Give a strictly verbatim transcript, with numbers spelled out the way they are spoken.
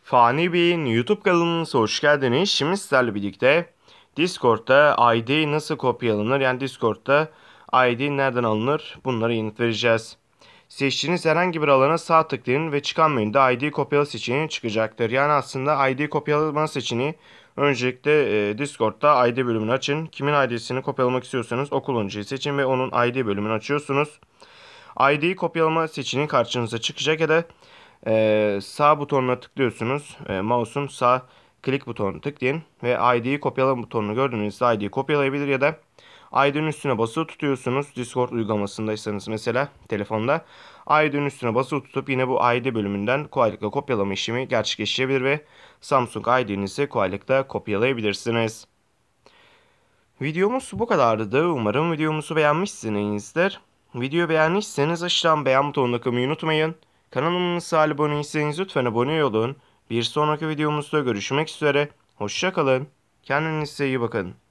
Fani Bey'in YouTube kanalımıza hoş geldiniz. Şimdi sizlerle birlikte Discord'da I D nasıl kopyalanır? Yani Discord'da I D nereden alınır? Bunlara yanıt vereceğiz. Seçtiğiniz herhangi bir alana sağ tıklayın ve çıkan menüde I D kopyala seçeneği çıkacaktır. Yani aslında I D kopyalama seçeneği öncelikle e, Discord'da I D bölümünü açın. Kimin I D'sini kopyalamak istiyorsanız o kullanıcıyı seçin ve onun I D bölümünü açıyorsunuz. I D'yi kopyalama seçeneği karşınıza çıkacak ya da ee, sağ butonuna tıklıyorsunuz. Ee, mouse'un sağ klik butonunu tıklayın ve I D'yi kopyalama butonunu gördüğünüzde I D'yi kopyalayabilir ya da I D'nin üstüne basılı tutuyorsunuz. Discord uygulamasındaysanız mesela telefonda I D'nin üstüne basılı tutup yine bu I D bölümünden kolaylıkla kopyalama işlemi gerçekleşebilir ve Samsung I D'nizi kolaylıkla kopyalayabilirsiniz. Videomuz bu kadardı. Umarım videomuzu beğenmişsinizdir. Videoyu beğenmişseniz aşağıdan beğen butonuna kılmayı unutmayın. Kanalımıza abone değilseniz lütfen abone olun. Bir sonraki videomuzda görüşmek üzere. Hoşça kalın. Kendinize iyi bakın.